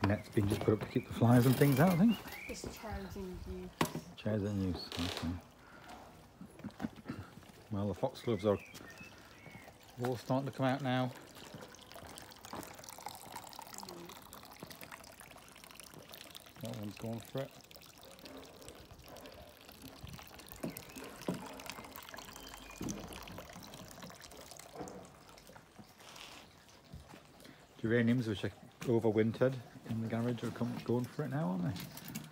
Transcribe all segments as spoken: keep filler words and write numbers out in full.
Net's been just put up to keep the flies and things out, I think. This chair's in use. Chairs in use. Okay. Well, the foxgloves are all starting to come out now. That one's going for it. Geraniums, which are overwintered in the garage, are come, going for it now, aren't they?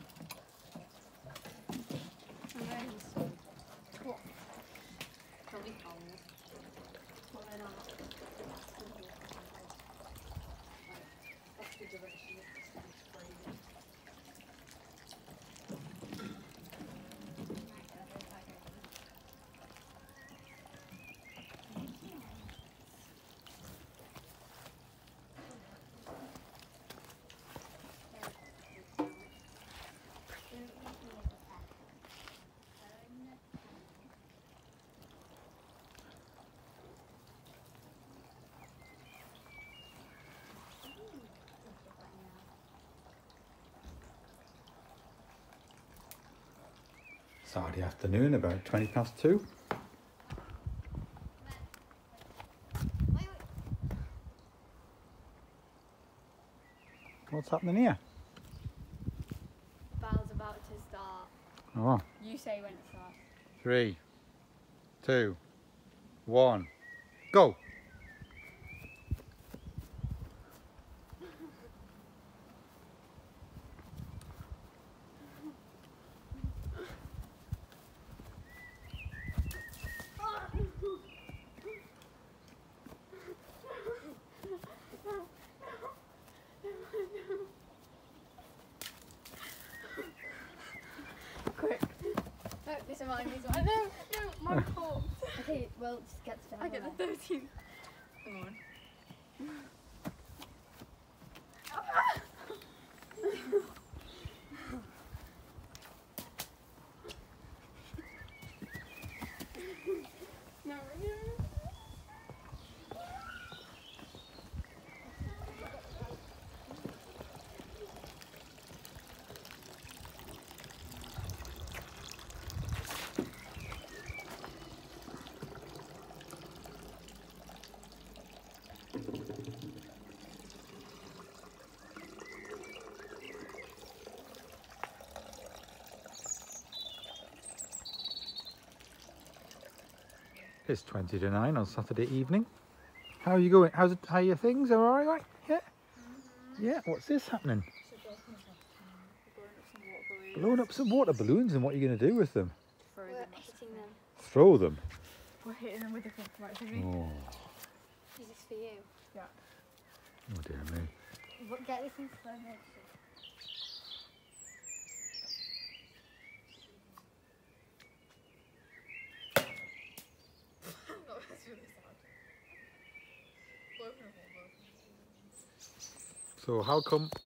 Saturday afternoon, about twenty past two. What's happening here? Bell's about to start. Oh. You say when it starts. Three, two, one, go! Quick. No, this is mine, this is mine. No, no, my fault. Okay, well, just get to the I get the thirteenth. Come on. No, no. It's twenty to nine on Saturday evening. How are you going? How's it, how are your things? Are all right, right? Yeah? Mm-hmm. Yeah, what's this happening? Blowing up some water balloons, and what are you going to do with them? Throw them. We're hitting them. Throw them? We're hitting them with the front thingy. Oh. Is this for you? Yeah. Oh dear me. What, get this in slow motion. So how come